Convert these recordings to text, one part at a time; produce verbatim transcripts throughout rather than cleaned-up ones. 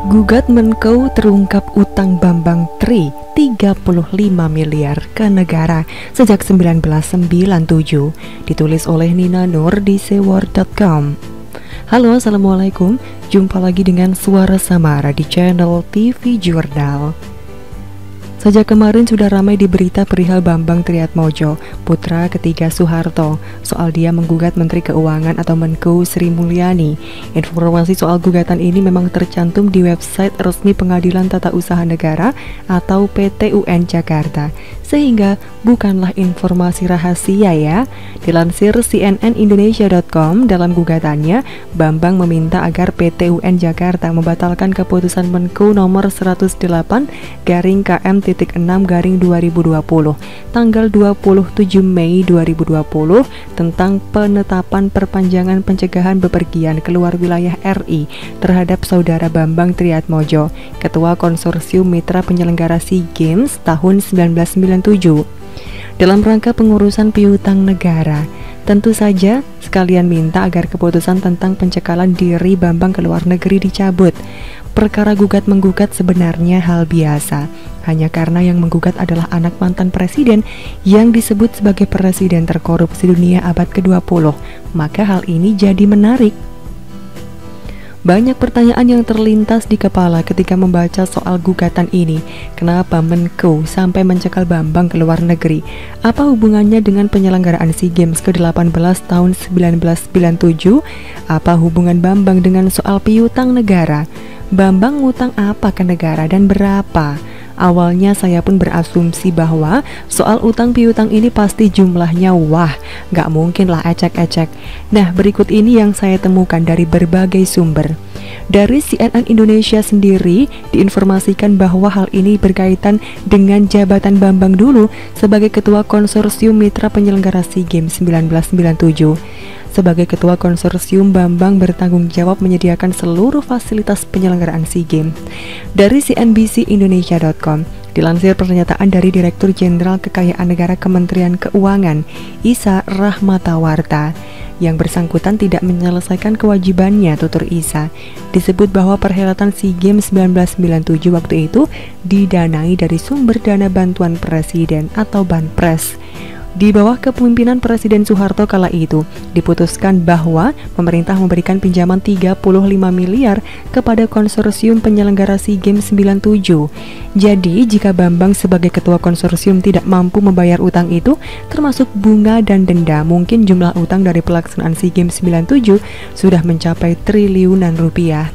Gugat Menko terungkap utang Bambang Tri tiga puluh lima miliar ke negara sejak seribu sembilan ratus sembilan puluh tujuh. Ditulis oleh Nina Nur di seword dot com. Halo, assalamualaikum. Jumpa lagi dengan Suara Samara di channel T V Jurnal. Sejak kemarin sudah ramai di berita perihal Bambang Triatmojo, putra ketiga Soeharto, soal dia menggugat Menteri Keuangan atau Menko Sri Mulyani. Informasi soal gugatan ini memang tercantum di website resmi Pengadilan Tata Usaha Negara atau P T U N Jakarta, sehingga bukanlah informasi rahasia ya. Dilansir C N N Indonesia dot com, dalam gugatannya, Bambang meminta agar P T U N Jakarta membatalkan keputusan Menko nomor seratus delapan garing K M enam garing dua ribu dua puluh tanggal dua puluh tujuh Mei dua ribu dua puluh tentang penetapan perpanjangan pencegahan bepergian keluar wilayah R I terhadap saudara Bambang Triatmojo, Ketua Konsorsium Mitra Penyelenggara SEA Games tahun seribu sembilan ratus sembilan puluh tujuh, dalam rangka pengurusan piutang negara. Tentu saja sekalian minta agar keputusan tentang pencekalan diri Bambang ke luar negeri dicabut. Perkara gugat-menggugat sebenarnya hal biasa, hanya karena yang menggugat adalah anak mantan presiden yang disebut sebagai presiden terkorupsi dunia abad ke dua puluh. Maka hal ini jadi menarik. Banyak pertanyaan yang terlintas di kepala ketika membaca soal gugatan ini. Kenapa Menko sampai mencekal Bambang ke luar negeri? Apa hubungannya dengan penyelenggaraan SEA Games ke delapan belas tahun seribu sembilan ratus sembilan puluh tujuh? Apa hubungan Bambang dengan soal piutang negara? Bambang ngutang apa ke negara dan berapa? Awalnya saya pun berasumsi bahwa soal utang piutang ini pasti jumlahnya wah, gak mungkin lah ecek-ecek. Nah, berikut ini yang saya temukan dari berbagai sumber. Dari C N N Indonesia sendiri diinformasikan bahwa hal ini berkaitan dengan jabatan Bambang dulu sebagai Ketua Konsorsium Mitra Penyelenggara SEA Games seribu sembilan ratus sembilan puluh tujuh. Sebagai Ketua Konsorsium, Bambang bertanggung jawab menyediakan seluruh fasilitas penyelenggaraan SEA Games. Dari C N B C Indonesia dot com, dilansir pernyataan dari Direktur Jenderal Kekayaan Negara Kementerian Keuangan, Isa Rahmatawarta, yang bersangkutan tidak menyelesaikan kewajibannya, tutur Isa. Disebut bahwa perhelatan SEA Games seribu sembilan ratus sembilan puluh tujuh waktu itu didanai dari sumber dana bantuan presiden atau Banpres. Di bawah kepemimpinan Presiden Soeharto kala itu, diputuskan bahwa pemerintah memberikan pinjaman tiga puluh lima miliar kepada konsorsium penyelenggara SEA Games sembilan puluh tujuh. Jadi, jika Bambang sebagai ketua konsorsium tidak mampu membayar utang itu, termasuk bunga dan denda, mungkin jumlah utang dari pelaksanaan SEA Games sembilan puluh tujuh sudah mencapai triliunan rupiah.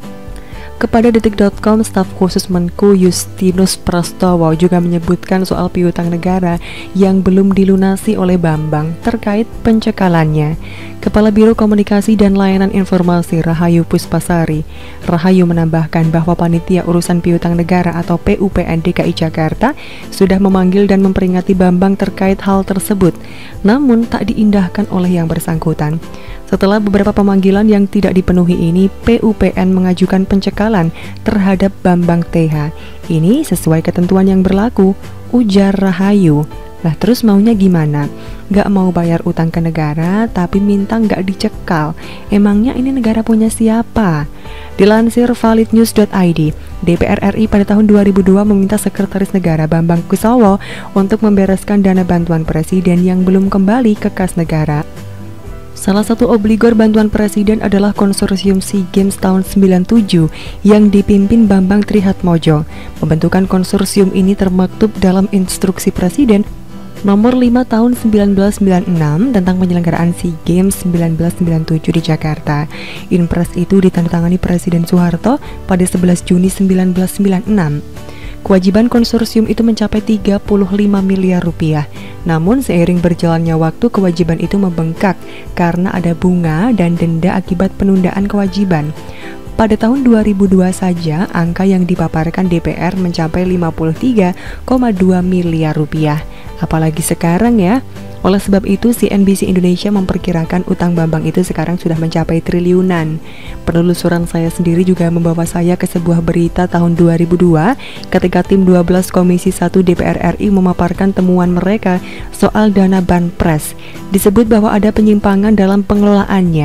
Kepada detik dot com, staf khusus Menko Justinus Prastowo juga menyebutkan soal piutang negara yang belum dilunasi oleh Bambang terkait pencekalannya. Kepala Biro Komunikasi dan Layanan Informasi Rahayu Puspasari, Rahayu menambahkan bahwa Panitia Urusan Piutang Negara atau P U P N D K I Jakarta sudah memanggil dan memperingati Bambang terkait hal tersebut, namun tak diindahkan oleh yang bersangkutan. Setelah beberapa pemanggilan yang tidak dipenuhi ini, P U P N mengajukan pencekalan terhadap Bambang T H. Ini sesuai ketentuan yang berlaku, ujar Rahayu. Lah terus maunya gimana? Gak mau bayar utang ke negara, tapi minta gak dicekal. Emangnya ini negara punya siapa? Dilansir valid news dot I D, D P R R I pada tahun dua ribu dua meminta Sekretaris Negara Bambang Kusowo untuk membereskan dana bantuan presiden yang belum kembali ke kas negara. Salah satu obligor bantuan presiden adalah konsorsium SEA Games tahun sembilan puluh tujuh yang dipimpin Bambang Triatmojo. Pembentukan konsorsium ini termaktub dalam instruksi presiden nomor lima tahun seribu sembilan ratus sembilan puluh enam tentang penyelenggaraan SEA Games seribu sembilan ratus sembilan puluh tujuh di Jakarta. Inpres itu ditandatangani Presiden Soeharto pada sebelas Juni seribu sembilan ratus sembilan puluh enam. Kewajiban konsorsium itu mencapai tiga puluh lima miliar rupiah. Namun seiring berjalannya waktu, kewajiban itu membengkak karena ada bunga dan denda akibat penundaan kewajiban. Pada tahun dua ribu dua saja, angka yang dipaparkan D P R mencapai lima puluh tiga koma dua miliar rupiah. Apalagi sekarang ya. Oleh sebab itu, C N B C Indonesia memperkirakan utang Bambang itu sekarang sudah mencapai triliunan. Penelusuran saya sendiri juga membawa saya ke sebuah berita tahun dua ribu dua ketika tim dua belas Komisi satu D P R R I memaparkan temuan mereka soal dana Banpres. Disebut bahwa ada penyimpangan dalam pengelolaannya.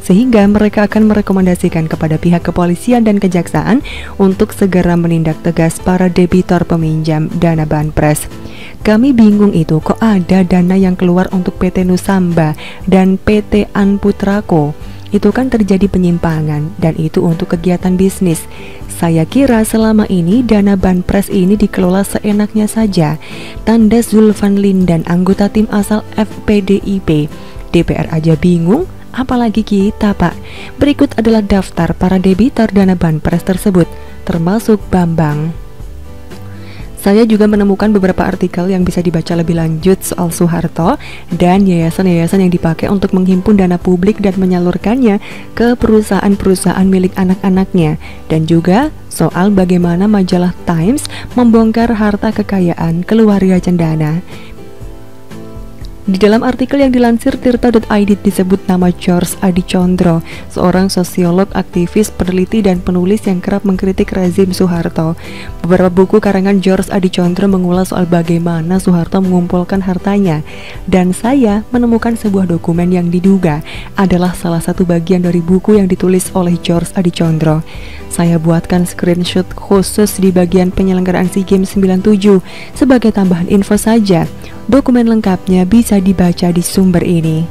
sehingga mereka akan merekomendasikan kepada pihak kepolisian dan kejaksaan untuk segera menindak tegas para debitur peminjam dana Banpres. Kami bingung itu, kok ada dana yang keluar untuk P T Nusamba dan P T Anputrako. Itu kan terjadi penyimpangan dan itu untuk kegiatan bisnis. Saya kira selama ini dana Banpres ini dikelola seenaknya saja. Tanda Zulfan Lindan, anggota tim asal F P D I P. D P R aja bingung, apalagi kita, Pak. Berikut adalah daftar para debitur dana Banpres tersebut, termasuk Bambang. Saya juga menemukan beberapa artikel yang bisa dibaca lebih lanjut soal Soeharto dan yayasan-yayasan yang dipakai untuk menghimpun dana publik dan menyalurkannya ke perusahaan-perusahaan milik anak-anaknya, dan juga soal bagaimana majalah Times membongkar harta kekayaan keluarga Cendana. Di dalam artikel yang dilansir tirta titik i d disebut nama George Adicondro, seorang sosiolog, aktivis, peneliti, dan penulis yang kerap mengkritik rezim Soeharto. Beberapa buku karangan George Adicondro mengulas soal bagaimana Soeharto mengumpulkan hartanya, dan saya menemukan sebuah dokumen yang diduga adalah salah satu bagian dari buku yang ditulis oleh George Adicondro. Saya buatkan screenshot khusus di bagian penyelenggaraan SEA Games sembilan tujuh sebagai tambahan info saja. Dokumen lengkapnya bisa dibaca di sumber ini.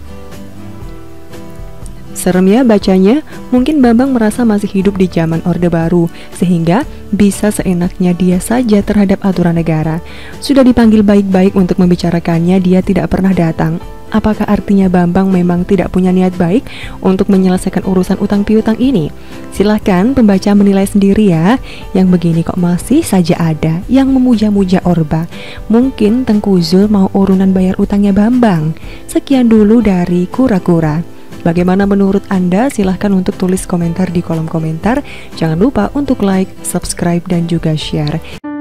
Serem ya bacanya, mungkin Bambang merasa masih hidup di zaman Orde Baru, sehingga bisa seenaknya dia saja terhadap aturan negara. Sudah dipanggil baik-baik untuk membicarakannya, dia tidak pernah datang. Apakah artinya Bambang memang tidak punya niat baik untuk menyelesaikan urusan utang piutang ini? Silahkan pembaca menilai sendiri ya. Yang begini kok masih saja ada yang memuja-muja Orba. Mungkin Tengku Zul mau urunan bayar utangnya Bambang. Sekian dulu dari Kura-Kura. Bagaimana menurut Anda? Silahkan untuk tulis komentar di kolom komentar. Jangan lupa untuk like, subscribe, dan juga share.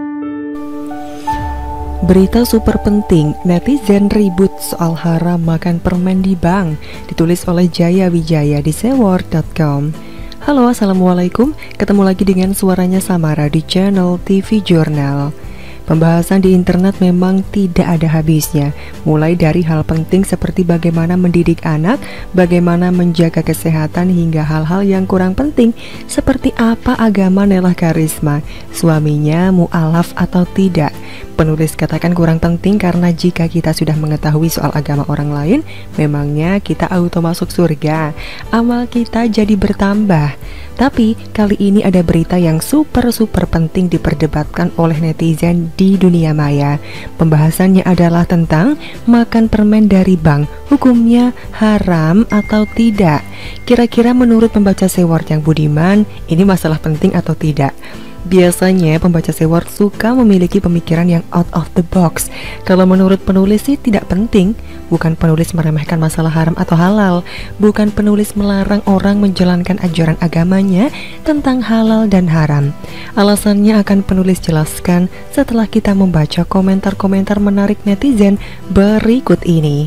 Berita super penting, netizen ribut soal haram makan permen di bank, ditulis oleh Jaya Wijaya di seword titik com. Halo, assalamualaikum, ketemu lagi dengan suaranya Samara di channel T V Jurnal. Pembahasan di internet memang tidak ada habisnya, mulai dari hal penting seperti bagaimana mendidik anak, bagaimana menjaga kesehatan, hingga hal-hal yang kurang penting seperti apa agama Nela Karisma, suaminya mu'alaf atau tidak. Penulis katakan kurang penting karena jika kita sudah mengetahui soal agama orang lain, memangnya kita auto masuk surga, amal kita jadi bertambah. Tapi kali ini ada berita yang super-super penting diperdebatkan oleh netizen di dunia maya. Pembahasannya adalah tentang makan permen dari bank, hukumnya haram atau tidak. Kira-kira menurut pembaca Seword yang budiman, ini masalah penting atau tidak? Biasanya pembaca Seword suka memiliki pemikiran yang out of the box. Kalau menurut penulis sih tidak penting. Bukan penulis meremehkan masalah haram atau halal, bukan penulis melarang orang menjalankan ajaran agamanya tentang halal dan haram. Alasannya akan penulis jelaskan setelah kita membaca komentar-komentar menarik netizen berikut ini.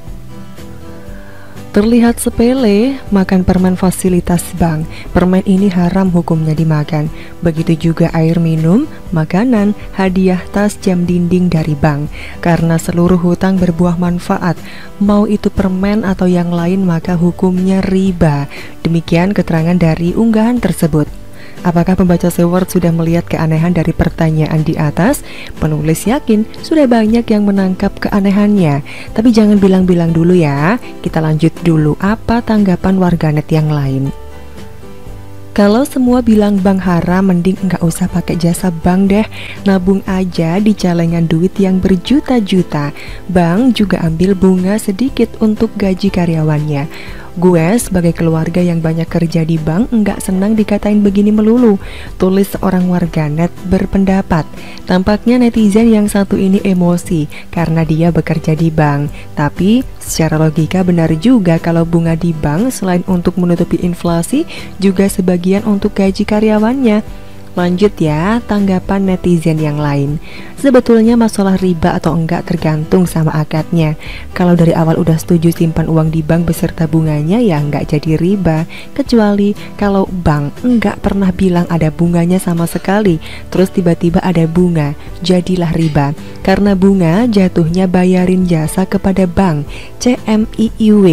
Terlihat sepele, makan permen fasilitas bank. Permen ini haram hukumnya dimakan. Begitu juga air minum, makanan, hadiah tas, jam dinding dari bank. Karena seluruh hutang berbuah manfaat, mau itu permen atau yang lain maka hukumnya riba. Demikian keterangan dari unggahan tersebut. Apakah pembaca Seword sudah melihat keanehan dari pertanyaan di atas? Penulis yakin sudah banyak yang menangkap keanehannya. Tapi jangan bilang-bilang dulu ya. Kita lanjut dulu, apa tanggapan warganet yang lain. Kalau semua bilang bank haram, mending nggak usah pakai jasa bank deh. Nabung aja di celengan duit yang berjuta-juta. Bank juga ambil bunga sedikit untuk gaji karyawannya. Gue sebagai keluarga yang banyak kerja di bank nggak senang dikatain begini melulu, tulis seorang warganet berpendapat. Tampaknya netizen yang satu ini emosi karena dia bekerja di bank. Tapi secara logika benar juga kalau bunga di bank selain untuk menutupi inflasi juga sebagian untuk gaji karyawannya. Lanjut ya, tanggapan netizen yang lain. Sebetulnya masalah riba atau enggak tergantung sama akadnya. Kalau dari awal udah setuju simpan uang di bank beserta bunganya, ya enggak jadi riba. Kecuali kalau bank enggak pernah bilang ada bunganya sama sekali, terus tiba-tiba ada bunga, jadilah riba. Karena bunga jatuhnya bayarin jasa kepada bank, C M I I W.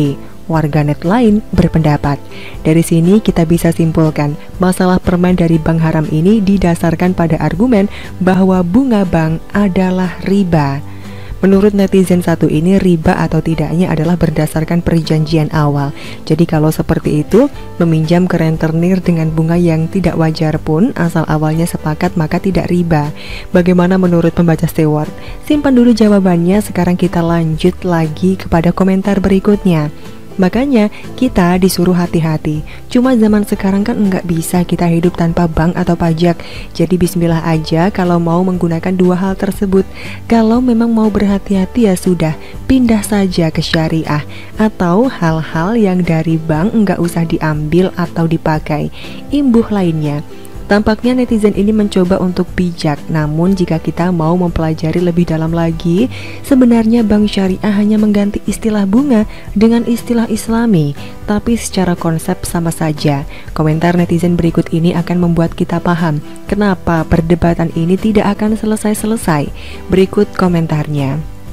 warganet lain berpendapat. Dari sini kita bisa simpulkan, masalah permen dari bank haram ini didasarkan pada argumen bahwa bunga bank adalah riba. Menurut netizen satu ini, riba atau tidaknya adalah berdasarkan perjanjian awal. Jadi kalau seperti itu, meminjam ke rentenir dengan bunga yang tidak wajar pun asal awalnya sepakat maka tidak riba. Bagaimana menurut pembaca Stewart? Simpan dulu jawabannya, sekarang kita lanjut lagi kepada komentar berikutnya. Makanya kita disuruh hati-hati. Cuma zaman sekarang kan nggak bisa kita hidup tanpa bank atau pajak. Jadi bismillah aja kalau mau menggunakan dua hal tersebut. Kalau memang mau berhati-hati ya sudah, pindah saja ke syariah. Atau hal-hal yang dari bank nggak usah diambil atau dipakai. Imbuh lainnya. Tampaknya netizen ini mencoba untuk bijak, namun jika kita mau mempelajari lebih dalam lagi, sebenarnya bank syariah hanya mengganti istilah bunga dengan istilah islami, tapi secara konsep sama saja. Komentar netizen berikut ini akan membuat kita paham kenapa perdebatan ini tidak akan selesai-selesai. Berikut komentarnya.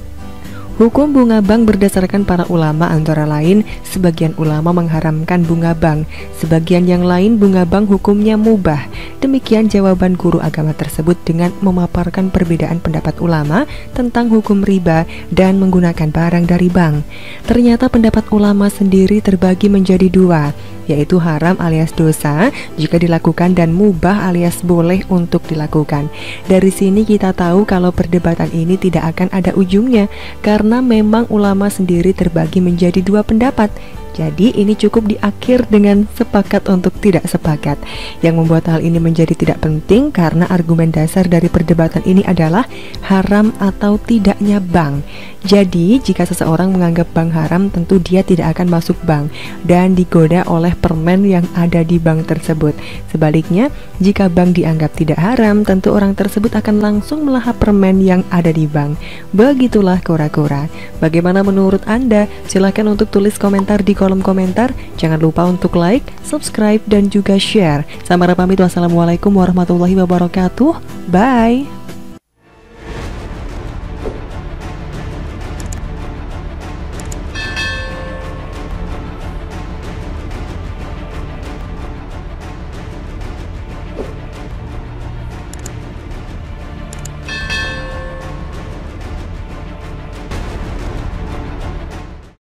Hukum bunga bank berdasarkan para ulama antara lain, sebagian ulama mengharamkan bunga bank, sebagian yang lain bunga bank hukumnya mubah. Demikian jawaban guru agama tersebut dengan memaparkan perbedaan pendapat ulama tentang hukum riba dan menggunakan barang dari bank. Ternyata pendapat ulama sendiri terbagi menjadi dua, yaitu haram alias dosa jika dilakukan dan mubah alias boleh untuk dilakukan. Dari sini kita tahu kalau perdebatan ini tidak akan ada ujungnya karena memang ulama sendiri terbagi menjadi dua pendapat. Jadi ini cukup diakhir dengan sepakat untuk tidak sepakat. Yang membuat hal ini menjadi tidak penting karena argumen dasar dari perdebatan ini adalah haram atau tidaknya bank. Jadi jika seseorang menganggap bank haram, tentu dia tidak akan masuk bank dan digoda oleh permen yang ada di bank tersebut. Sebaliknya, jika bank dianggap tidak haram, tentu orang tersebut akan langsung melahap permen yang ada di bank. Begitulah kura-kura. Bagaimana menurut Anda? Silahkan untuk tulis komentar di kolom komentar. Jangan lupa untuk like, subscribe, dan juga share. Samara pamit, wassalamualaikum warahmatullahi wabarakatuh. Bye.